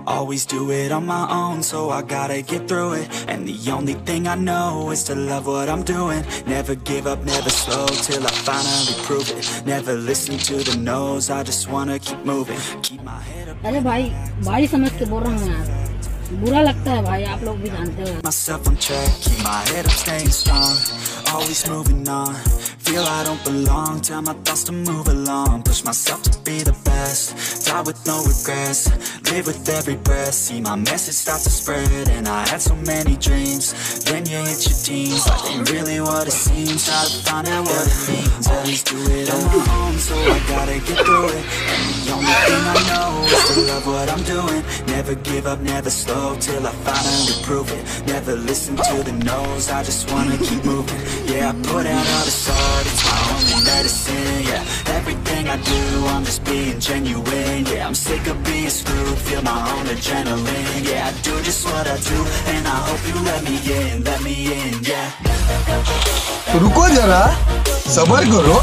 Always do it on my own, so I gotta get through it. And the only thing I know is to love what I'm doing. Never give up, never slow, till I finally prove it. Never listen to the no's, I just wanna keep moving. Keep my head up. अरे भाई समझ के बोल रहा हूँ यार, बुरा लगता है भाई, आप लोग भी जानते हो। Myself on track, keep my head up, staying strong. Always moving on, feel I don't belong. Tell my thoughts to move along, push myself to be the best. Die with no regrets, live with every breath. See my message start to spread, and I had so many dreams. Then you hit your teens, life ain't really what it seems. Try to find out what it means. Always do it on my own, so I gotta get through it. And the only thing I know is to love what I'm doing. Never give up, never slow, till I finally prove it. Never listen to the no's, I just wanna keep moving. Yeah, I put out all this art, it's my only medicine. Yeah, everything I do, I'm just being genuine. Yeah, I'm sick of being screwed, feel my own adrenaline. Yeah, I do just what I do, and I hope you let me in, yeah. रुको जरा, सब्र करो।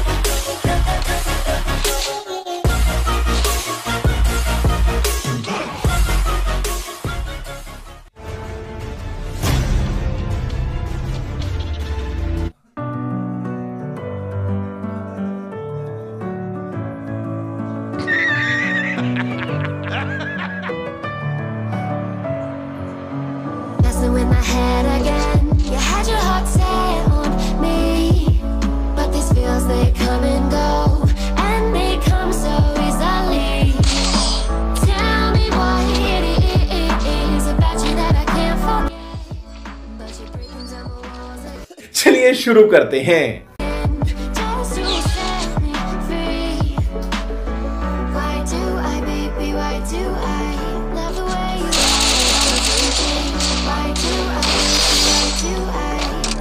In my head again, you had your heart set on me, but these feels, they come and go, and they come so easily. Tell me what it is about you that I can't forget, but you're breaking down the walls like चलिए शुरू करते हैं। just to set me free. Why do I, baby, why do I love the way you are? Why do I love the way you are?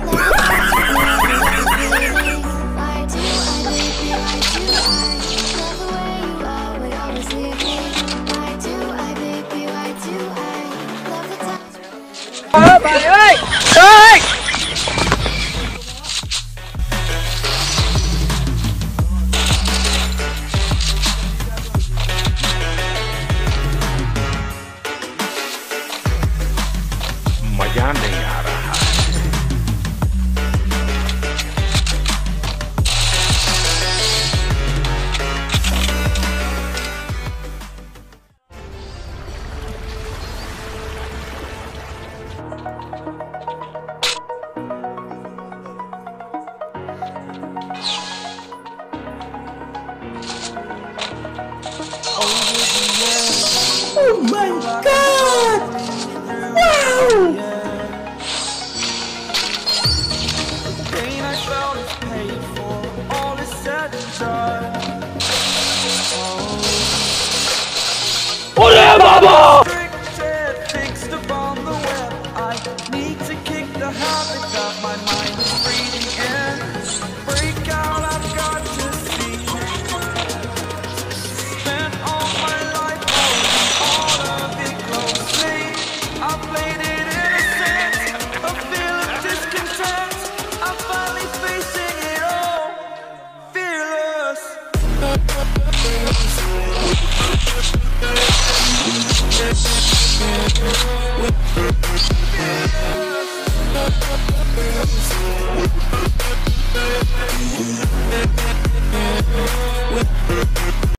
Why do I, baby, why do I love the way you are? We always leave me. Why do I, baby, why do I love the times? मजा नहीं आ रहा। Oh my God! Wow! अरे बाबा! Fearless.